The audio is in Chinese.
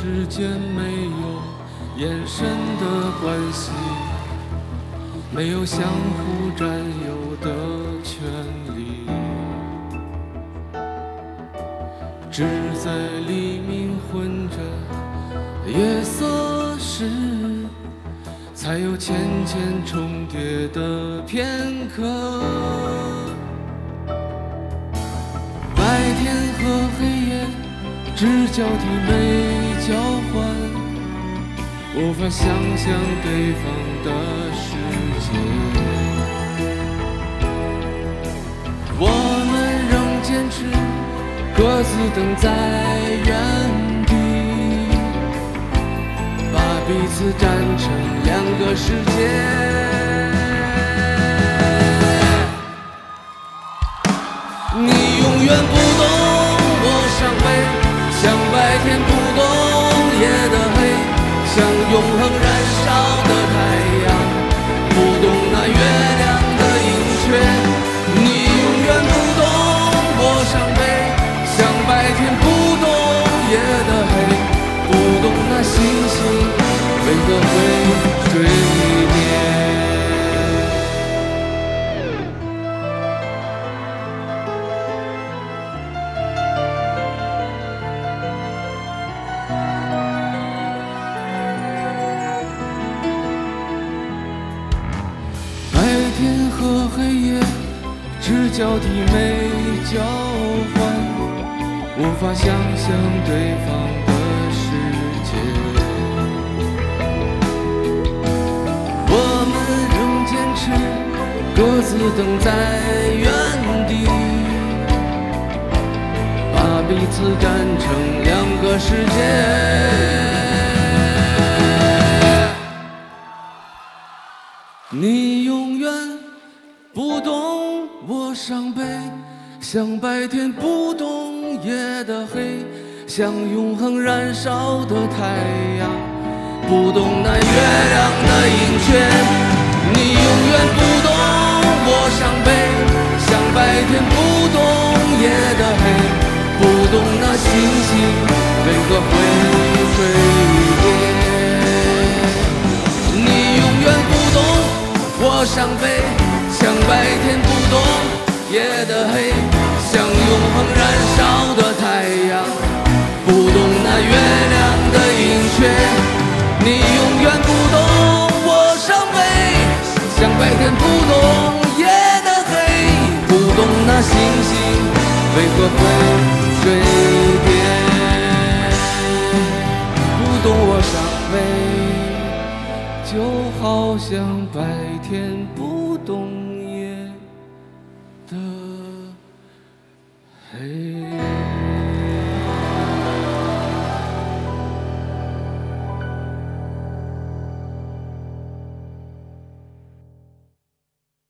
之间没有眼神的关系，没有相互占有的权利，只在黎明混着夜色时，才有渐渐重叠的片刻。白天和黑夜只交替没交换，无法想象对方的世界。我们仍坚持各自等在原地，把彼此站成两个世界。你永远不懂我伤悲，像白天不懂夜的黑，像永恒燃烧的太阳，不懂那月亮的盈缺。你永远不懂我伤悲，像白天不懂夜的黑，不懂那星星为何会坠跌。白天和黑夜只交替没交换，无法想象对方的世界。我们仍坚持各自等在原地，把彼此站成两个世界。你永远不懂我伤悲，像白天不懂夜的黑，像永恒燃烧的太阳，不懂那月亮的盈缺。你永远不懂我伤悲，像白天不懂夜的黑，不懂那星星为何会坠跌。你永远不懂我伤悲，像白天不懂夜的黑，像永恒燃烧的太阳，不懂那月亮的盈缺。你永远不懂我伤悲，像白天不懂夜的黑，不懂那星星为何会坠跌，不懂我伤悲，就好像白天不懂